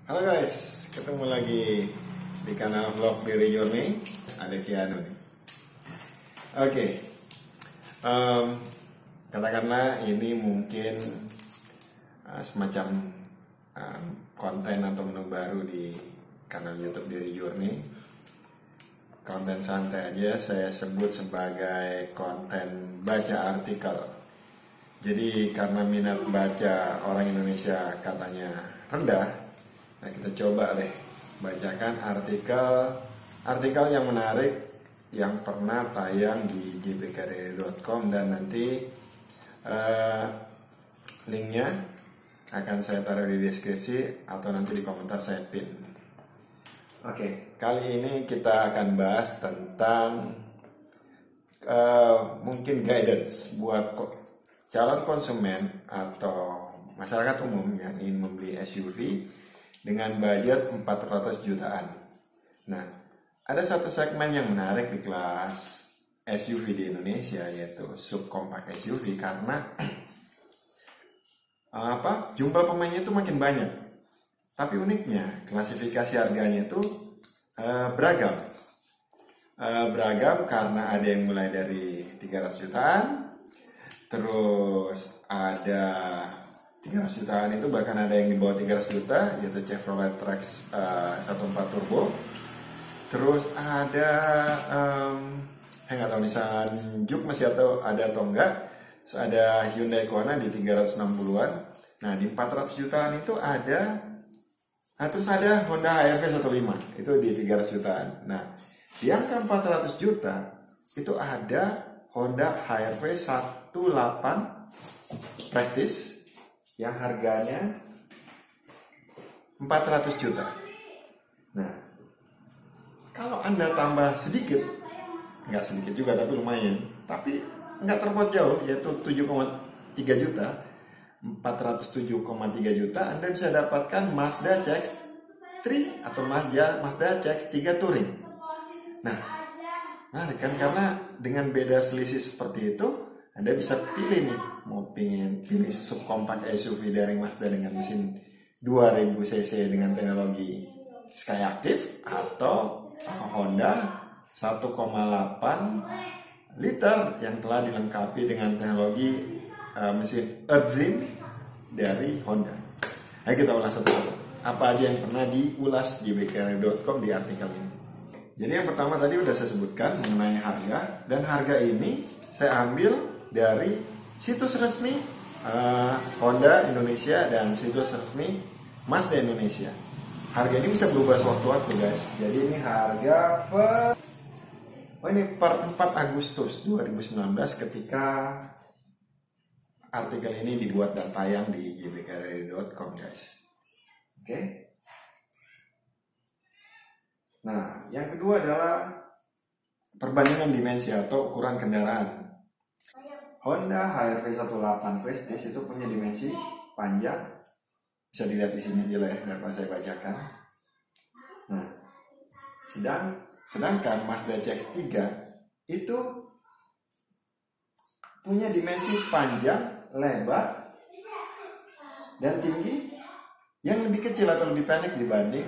Halo guys, ketemu lagi di kanal vlog Daily Journey. Ada Kianu nih. Oke, katakanlah ini mungkin semacam konten atau menu baru di kanal YouTube Daily Journey. Konten santai aja, saya sebut sebagai konten baca artikel. Jadi karena minat baca orang Indonesia katanya rendah, nah kita coba deh bacakan artikel yang menarik yang pernah tayang di jbkd.com, dan nanti linknya akan saya taruh di deskripsi atau nanti di komentar saya pin. Oke, kali ini kita akan bahas tentang mungkin guidance buat calon konsumen atau masyarakat umum yang ingin membeli SUV dengan budget 400 jutaan. Nah, ada satu segmen yang menarik di kelas SUV di Indonesia, yaitu subcompact SUV, karena jumlah pemainnya itu makin banyak. Tapi uniknya klasifikasi harganya itu beragam. Beragam karena ada yang mulai dari 300 jutaan, terus ada 300 jutaan itu bahkan ada yang di bawah 300 juta, yaitu Chevrolet Trax 1.4 Turbo. Terus ada saya nggak tahu nih Juke masih ada atau enggak. Terus ada Hyundai Kona di 360-an. Nah, di 400 jutaan itu ada, terus ada Honda HR-V 15 itu di 300 jutaan. Nah, di angka 400 juta itu ada Honda HR-V 18 Prestige yang harganya 400 juta. Nah, kalau Anda tambah sedikit, nggak sedikit juga tapi lumayan, tapi nggak terpaut jauh, yaitu 7,3 juta, 407,3 juta, Anda bisa dapatkan Mazda CX-3 atau Mazda CX-3 Touring. Nah, menarik kan, karena dengan beda selisih seperti itu, Anda bisa pilih nih, mau pilih subcompact SUV dari Mazda dengan mesin 2000 cc dengan teknologi Skyactiv, atau Honda 1,8 liter yang telah dilengkapi dengan teknologi mesin E-Dream dari Honda. Ayo kita ulas satu-satu. Apa aja yang pernah diulas jbkd.com di artikel ini. Jadi yang pertama tadi udah saya sebutkan mengenai harga, dan harga ini saya ambil dari situs resmi Honda Indonesia dan situs resmi Mazda Indonesia. Harga ini bisa berubah sewaktu-waktu guys. Jadi ini harga per 4 Agustus 2019 ketika artikel ini dibuat dan tayang di jbkd.com guys. Oke. Nah, yang kedua adalah perbandingan dimensi atau ukuran kendaraan. Honda HR-V 18 Prestige itu punya dimensi panjang, bisa dilihat di sini aja lah ya, dapat saya bacakan. Nah, sedangkan Mazda CX-3 itu punya dimensi panjang, lebar, dan tinggi yang lebih kecil atau lebih pendek dibanding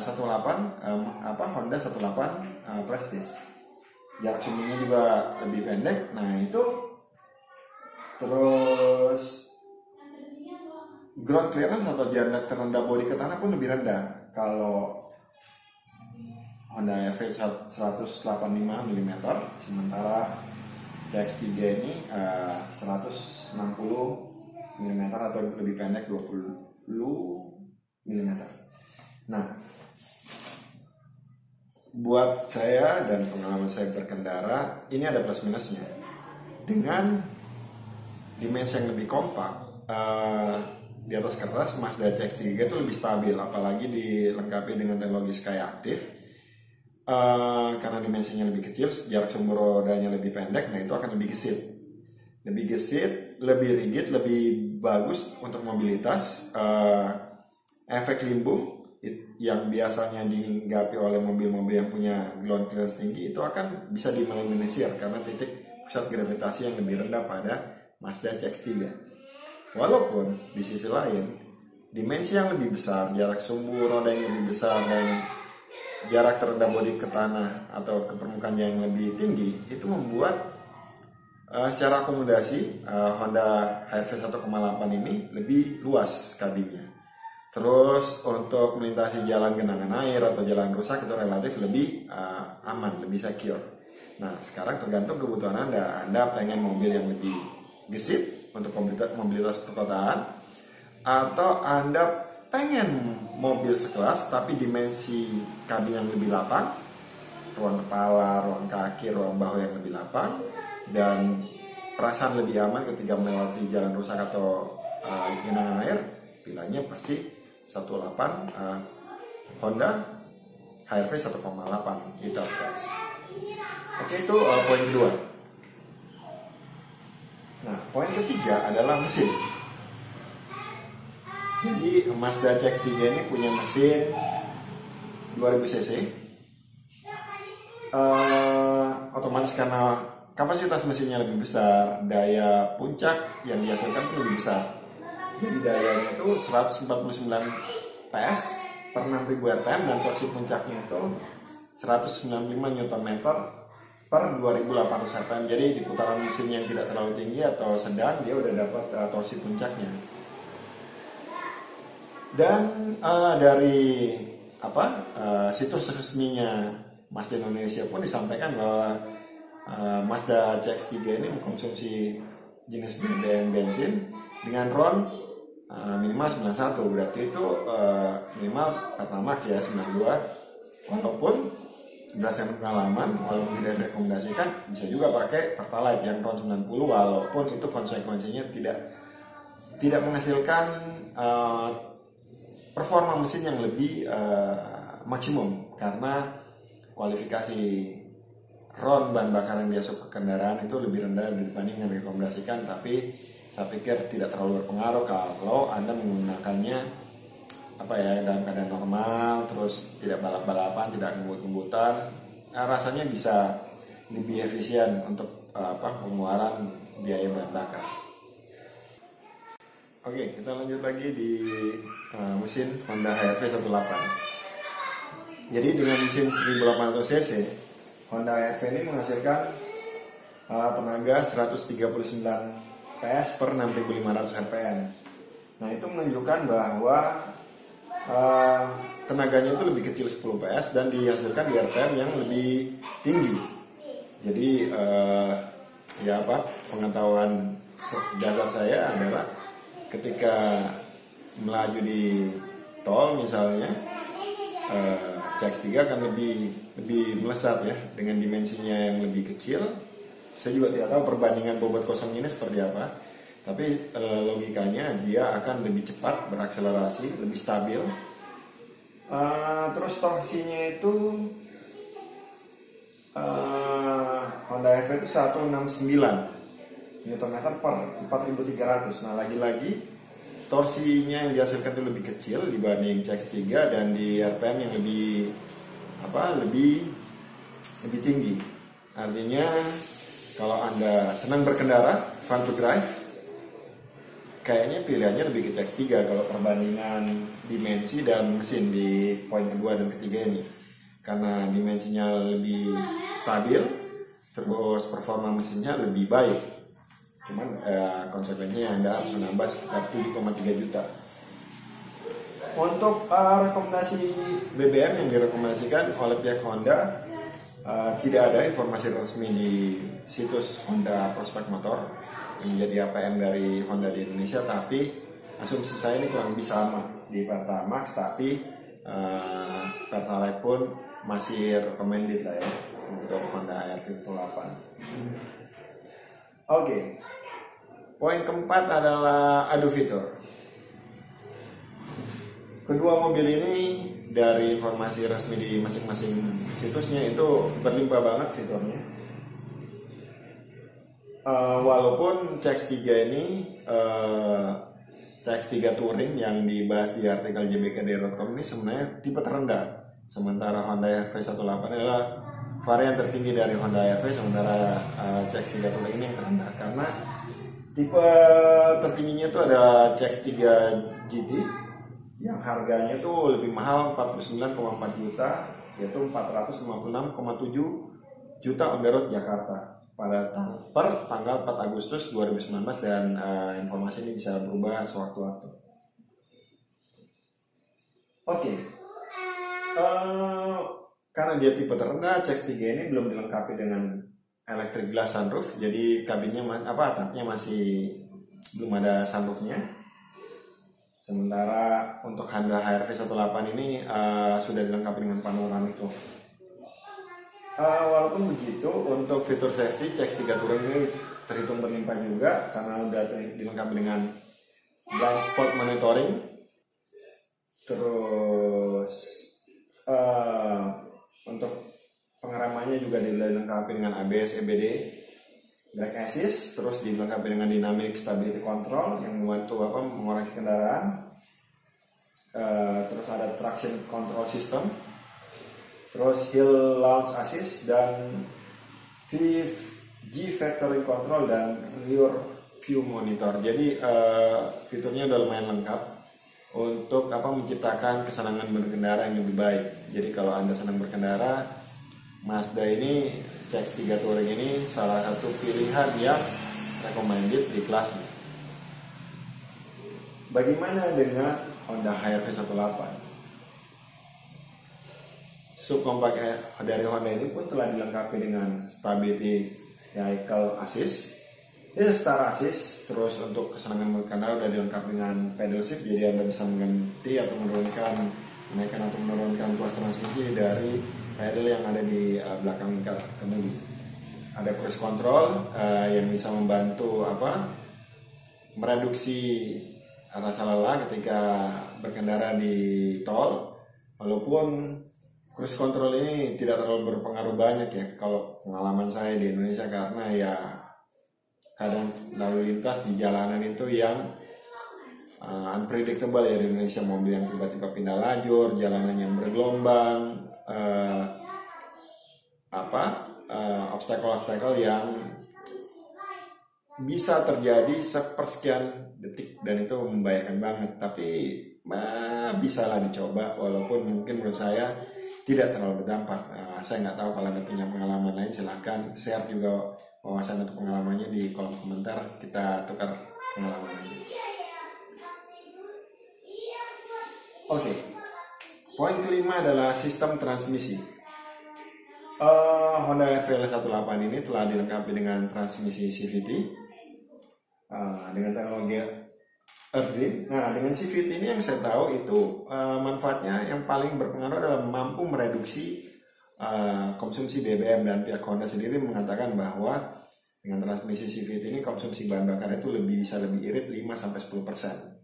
Honda 18 Prestige. Jarak sumbunya juga lebih pendek. Nah, itu terus ground clearance atau jarak terendah bodi ke tanah pun lebih rendah. Kalau Honda HR-V 185 mm, sementara CX-3 ini 160 mm atau lebih pendek 20 mm. Nah, buat saya dan pengalaman saya berkendara, ini ada plus minusnya. Dengan dimensi yang lebih kompak, di atas kertas Mazda CX-3 itu lebih stabil, apalagi dilengkapi dengan teknologi Skyactiv. Karena dimensinya lebih kecil, jarak sumber rodanya lebih pendek, nah itu akan lebih gesit, lebih rigid, lebih bagus untuk mobilitas. Efek limbung yang biasanya dihinggapi oleh mobil-mobil yang punya ground clearance tinggi itu akan bisa diminimalisir karena titik pusat gravitasi yang lebih rendah pada Mazda CX-3. Walaupun di sisi lain dimensi yang lebih besar, jarak sumbu roda yang lebih besar, dan jarak terendah bodi ke tanah atau ke permukaan yang lebih tinggi, itu membuat secara akomodasi Honda HR-V 1,8 ini lebih luas kabinnya. Terus untuk melintasi jalan genangan air atau jalan rusak itu relatif lebih aman, lebih secure. Nah, sekarang tergantung kebutuhan Anda. Anda pengen mobil yang lebih gesit untuk mobilitas perkotaan, atau Anda pengen mobil sekelas tapi dimensi kabin yang lebih lapang, ruang kepala, ruang kaki, ruang bahu yang lebih lapang, dan perasaan lebih aman ketika melewati jalan rusak atau genangan air. Pilihannya pasti 1.8 Honda HR-V 1,8 liter gas. Oke, itu poin kedua. Nah, poin ketiga adalah mesin. Jadi Mazda CX-3 ini punya mesin 2000 cc. Otomatis karena kapasitas mesinnya lebih besar, daya puncak yang dihasilkan pun lebih besar. Jadi dayanya itu 149 PS per 6000 rpm, dan torsi puncaknya itu 195 Nm per 2800 rpm. Jadi di putaran mesin yang tidak terlalu tinggi atau sedang, dia udah dapat torsi puncaknya. Dan dari situs resminya Mazda Indonesia pun disampaikan bahwa Mazda CX-3 ini mengkonsumsi jenis BBM bensin dengan RON minimal 91, berarti itu minimal Pertamax ya 92. Walaupun berdasarkan pengalaman, walaupun tidak direkomendasikan, bisa juga pakai Pertalite yang RON 90, walaupun itu konsekuensinya tidak menghasilkan performa mesin yang lebih maksimum, karena kualifikasi RON bahan bakar yang diasup ke kendaraan itu lebih rendah dibanding yang direkomendasikan. Tapi saya pikir tidak terlalu berpengaruh kalau Anda menggunakannya dalam keadaan normal, terus tidak balap-balapan, tidak ngebut-ngebutan. Rasanya bisa lebih efisien untuk pengeluaran biaya bahan bakar. Oke, kita lanjut lagi di mesin Honda HR-V 1.8. Jadi dengan mesin 1800 cc, Honda HR-V ini menghasilkan tenaga 139 PS per 6500 rpm. Nah, itu menunjukkan bahwa tenaganya itu lebih kecil 10 PS dan dihasilkan di rpm yang lebih tinggi. Jadi pengetahuan dasar saya adalah ketika melaju di tol misalnya, CX-3 akan lebih melesat ya, dengan dimensinya yang lebih kecil. Saya juga tidak tahu perbandingan bobot kosong ini seperti apa, tapi logikanya dia akan lebih cepat berakselerasi, lebih stabil. Terus torsinya itu Honda HR-V itu 169 Nm per 4300. Nah, lagi-lagi torsinya yang dihasilkan itu lebih kecil dibanding CX-3 dan di RPM yang lebih tinggi. Artinya kalau Anda senang berkendara, fun to drive, kayaknya pilihannya lebih ke CX-3 kalau perbandingan dimensi dan mesin di poin kedua dan ketiga ini. Karena dimensinya lebih stabil, terus performa mesinnya lebih baik. Cuman konsekuensinya Anda harus menambah sekitar 7,3 juta. Untuk rekomendasi BBM yang direkomendasikan oleh pihak Honda, tidak ada informasi resmi di situs Honda Prospek Motor yang menjadi APM dari Honda di Indonesia, tapi asumsi saya ini kurang lebih sama di Pertamax, tapi Pertalite pun masih recommended lah ya untuk Honda HR-V 1.8. Oke. Poin keempat adalah adu fitur. Kedua mobil ini dari informasi resmi di masing-masing situsnya itu berlimpah banget fiturnya. Walaupun CX-3 ini CX-3 Touring yang dibahas di artikel jbkd.com ini sebenarnya tipe terendah. Sementara Honda HR-V 1.8 adalah varian tertinggi dari Honda HR-V, sementara CX-3 Touring ini yang terendah. Karena tipe tertingginya itu ada CX-3 GT yang harganya tuh lebih mahal 49,4 juta, yaitu 456,7 juta on the road Jakarta pada per tanggal 4 Agustus 2019, dan informasi ini bisa berubah sewaktu-waktu. Oke. Karena dia tipe terendah, CX-3 ini belum dilengkapi dengan electric glass sunroof, jadi kabinnya atapnya masih belum ada sunroofnya. Sementara untuk Honda HR-V 18 ini sudah dilengkapi dengan panoramic roof. Walaupun begitu, untuk fitur safety CX-3 Touring ini terhitung berlimpah juga karena sudah dilengkapi dengan blind spot monitoring. Terus untuk pengeremannya juga dilengkapi dengan ABS, EBD, brake assist, terus dilengkapi dengan dynamic stability control yang membantu mengoreksi kendaraan. Terus ada traction control system, terus hill launch assist, dan G factoring control, dan rear view monitor. Jadi fiturnya udah lumayan lengkap untuk menciptakan kesenangan berkendara yang lebih baik. Jadi kalau Anda senang berkendara, Mazda ini CX-3 Touring ini salah satu pilihan yang recommended di kelasnya. Bagaimana dengan Honda HR-V 18? Subkompak dari Honda ini pun telah dilengkapi dengan Stability Vehicle Assist, Hill Start Assist, terus untuk kesenangan berkendara sudah dilengkapi dengan pedal shift, jadi Anda bisa mengganti atau menurunkan, menaikkan atau menurunkan tuas transmisi dari pedal yang ada di belakang kemudi. Ada cruise control yang bisa membantu mereduksi rasa lelah ketika berkendara di tol. Walaupun cruise control ini tidak terlalu berpengaruh banyak ya kalau pengalaman saya di Indonesia, karena ya kadang lalu lintas di jalanan itu yang unpredictable ya di Indonesia, mobil yang tiba-tiba pindah lajur, jalanan yang bergelombang, obstacle-obstacle yang bisa terjadi sepersekian detik, dan itu membahayakan banget. Tapi bisa lah dicoba, walaupun mungkin menurut saya tidak terlalu berdampak. Saya nggak tahu, kalau Anda punya pengalaman lain silahkan share juga wawasan atau pengalamannya di kolom komentar, kita tukar pengalamannya. Oke. Poin kelima adalah sistem transmisi. Honda HR-V 18 ini telah dilengkapi dengan transmisi CVT dengan teknologi EarthGreen. Nah, dengan CVT ini yang saya tahu itu manfaatnya yang paling berpengaruh adalah mampu mereduksi konsumsi BBM, dan pihak Honda sendiri mengatakan bahwa dengan transmisi CVT ini konsumsi bahan bakar itu bisa lebih irit 5-10%.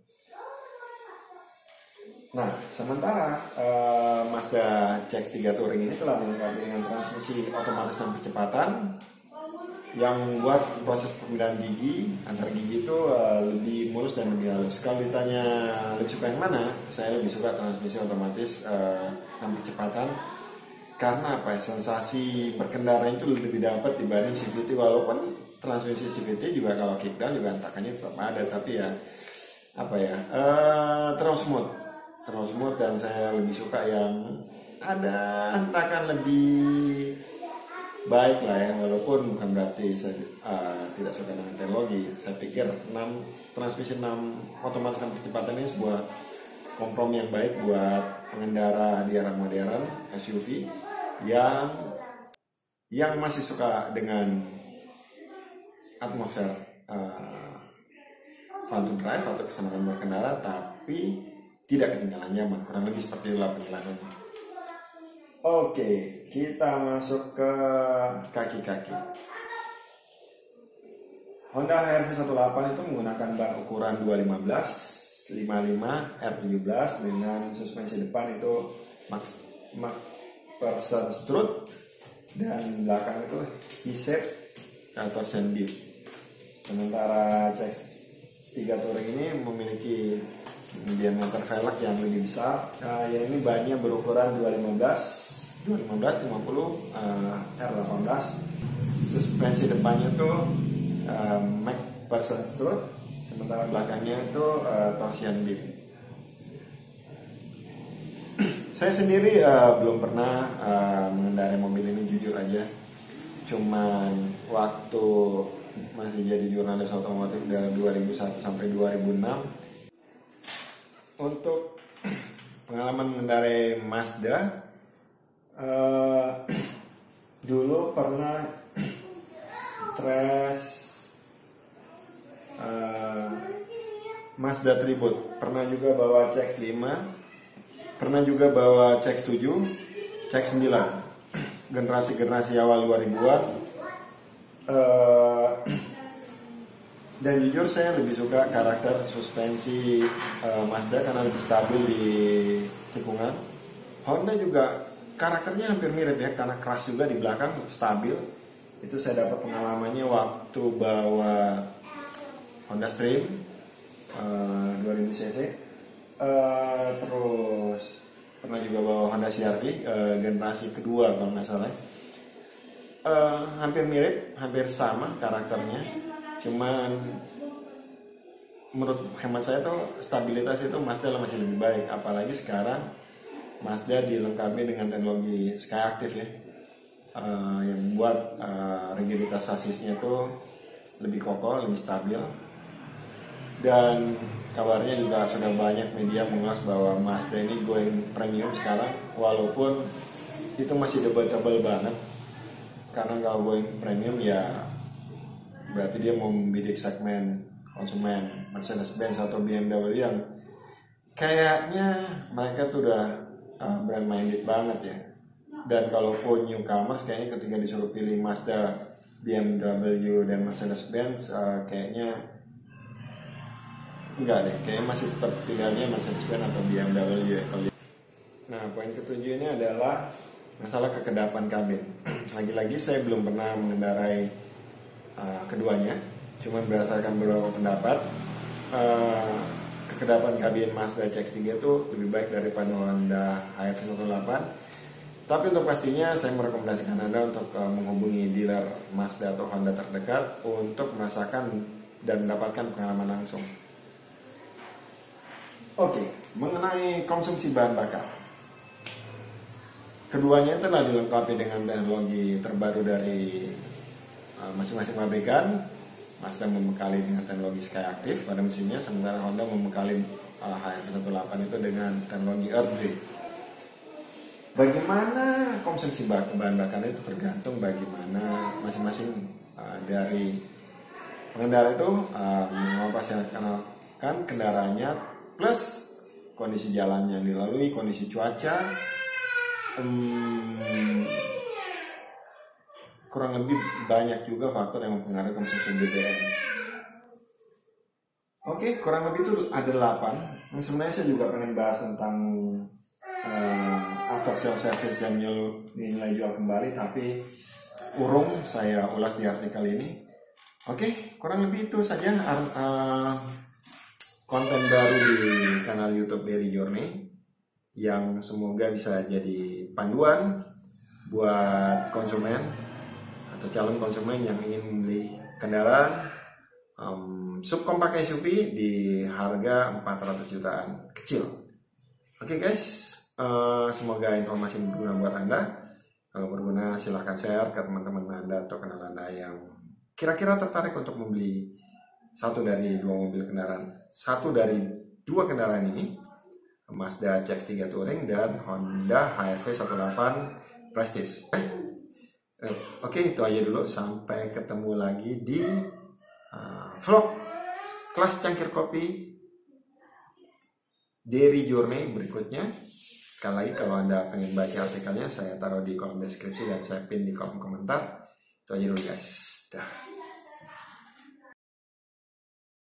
Nah, sementara Mazda CX-3 Touring ini telah dilengkapi dengan transmisi otomatis dan percepatan yang membuat proses pemindahan gigi antar gigi itu lebih mulus dan lebih halus. Kalau ditanya lebih suka yang mana, saya lebih suka transmisi otomatis dan percepatan, karena sensasi berkendara itu lebih dapat dibanding CVT. Walaupun transmisi CVT juga kalau kickdown juga hentakannya tetap ada, tapi ya terlalu smooth, dan saya lebih suka yang ada hentakan lebih baik lah ya. Walaupun bukan berarti saya tidak suka dengan teknologi. Saya pikir transmisi 6 otomatis dan percepatan ini sebuah kompromi yang baik buat pengendara di arah modern SUV yang masih suka dengan atmosfer fun to drive atau kesenangan berkendara, tapi tidak ketinggalan nyaman. Kurang lebih seperti itulah penjelasannya. Oke, kita masuk ke kaki-kaki. Honda HR-V 18 itu menggunakan ban ukuran 215 55 R17 dengan suspensi depan itu MacPherson strut, dan belakang itu E-shape torsion beam. Sementara CX-3 Touring ini memiliki diameter velg yang lebih besar. Ini bannya berukuran 215 50 R18. Suspensi depannya itu MacPherson strut, sementara belakangnya itu torsion beam. Saya sendiri belum pernah mengendarai mobil ini, jujur aja. Cuman waktu masih jadi jurnalis otomotif dari 2001 sampai 2006, untuk pengalaman mengendarai Mazda, dulu pernah trash Mazda Tribute, pernah juga bawa CX-5, pernah juga bawa CX-7, CX-9, generasi awal 2000-an. Dan jujur saya lebih suka karakter suspensi Mazda karena lebih stabil di tikungan. Honda juga karakternya hampir mirip ya, karena keras juga di belakang, stabil. Itu saya dapat pengalamannya waktu bawa Honda Stream 2000 cc. Terus pernah juga bawa Honda CR-V generasi kedua kalau nggak salah. Hampir mirip, hampir sama karakternya. Cuman menurut hemat saya tuh stabilitas itu Mazda masih lebih baik. Apalagi sekarang Mazda dilengkapi dengan teknologi Skyactiv ya, yang membuat rigiditas sasisnya itu lebih kokoh, lebih stabil. Dan kabarnya juga sudah banyak media mengulas bahwa Mazda ini going premium sekarang, walaupun itu masih debatable banget. Karena kalau going premium ya berarti dia mau membidik segmen konsumen Mercedes-Benz atau BMW yang kayaknya mereka tuh udah brand minded banget ya. Dan kalaupun newcomers kayaknya ketika disuruh pilih Mazda, BMW dan Mercedes-Benz kayaknya enggak deh, kayaknya masih tetap pilihannya Mercedes-Benz atau BMW ya. Nah, poin ketujuh ini adalah masalah kekedapan kabin. Lagi-lagi saya belum pernah mengendarai keduanya, cuma berdasarkan beberapa pendapat, kekedapan kabin Mazda CX-3 itu lebih baik daripada Honda HRV 18. Tapi untuk pastinya saya merekomendasikan Anda untuk menghubungi dealer Mazda atau Honda terdekat untuk merasakan dan mendapatkan pengalaman langsung. Oke, mengenai konsumsi bahan bakar, keduanya telah dilengkapi dengan teknologi terbaru dari masing-masing pabrikan. Mazda membekali dengan teknologi Skyactiv pada mesinnya, sementara Honda membekali HRV 18 itu dengan teknologi EarthBreeze. Bagaimana konsumsi bahan bakar itu tergantung bagaimana masing-masing dari pengendara itu mengoperasionalkan kendaraannya, plus kondisi jalan yang dilalui, kondisi cuaca, kurang lebih banyak juga faktor yang mempengaruhi konsumsi BBM. Oke, kurang lebih itu ada 8. Sebenarnya saya juga pengen bahas tentang after sales service dan nilai jual kembali, tapi urung saya ulas di artikel ini. Oke, kurang lebih itu saja konten baru di kanal YouTube Daily Journey yang semoga bisa jadi panduan buat konsumen atau calon konsumen yang ingin membeli kendaraan subkompak SUV di harga 400 jutaan kecil. Oke guys, semoga informasi berguna buat Anda. Kalau berguna silahkan share ke teman-teman Anda atau kenal Anda yang kira-kira tertarik untuk membeli satu dari dua kendaraan ini, Mazda CX-3 Touring dan Honda HRV 18 Prestige. Oke, itu aja dulu. Sampai ketemu lagi di vlog kelas cangkir kopi Daily Journey berikutnya. Sekali lagi, kalau Anda pengen baca artikelnya, saya taruh di kolom deskripsi dan saya pin di kolom komentar. Itu aja dulu guys. Dah.